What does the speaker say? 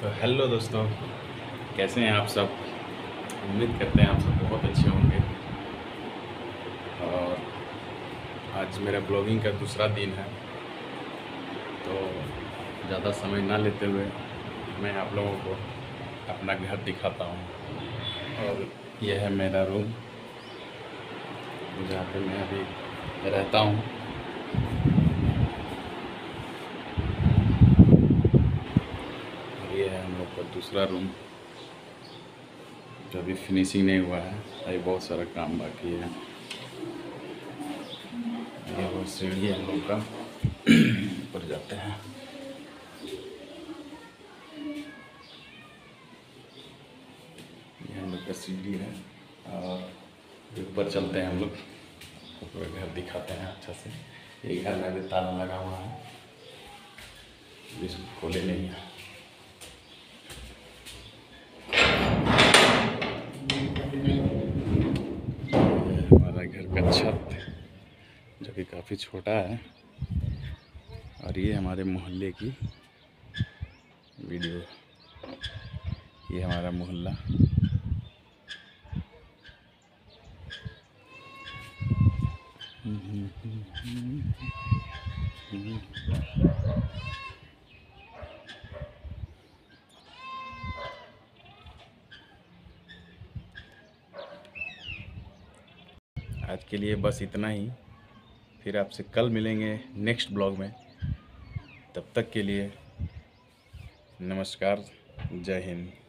तो हेलो दोस्तों, कैसे हैं आप सब। उम्मीद करते हैं आप सब बहुत अच्छे होंगे। और आज मेरा ब्लॉगिंग का दूसरा दिन है, तो ज़्यादा समय ना लेते हुए मैं आप लोगों को अपना घर दिखाता हूँ। और यह है मेरा रूम जहाँ पे मैं अभी रहता हूँ। ये है हम लोग का दूसरा रूम जो अभी फिनिशिंग नहीं हुआ है, अभी बहुत सारा काम बाकी है। ये वो सीढ़ी है हम लोग का, ऊपर जाते हैं। ये हम लोग का सीढ़ी है और ऊपर चलते हैं हम लोग, पूरा घर दिखाते हैं अच्छा से। ये घर में भी ताला लगा हुआ है, इसको खोले नहीं है। हमारा घर का छत जो कि काफ़ी छोटा है, और ये हमारे मोहल्ले की वीडियो। ये हमारा मोहल्ला। आज के लिए बस इतना ही, फिर आपसे कल मिलेंगे नेक्स्ट ब्लॉग में। तब तक के लिए नमस्कार, जय हिंद।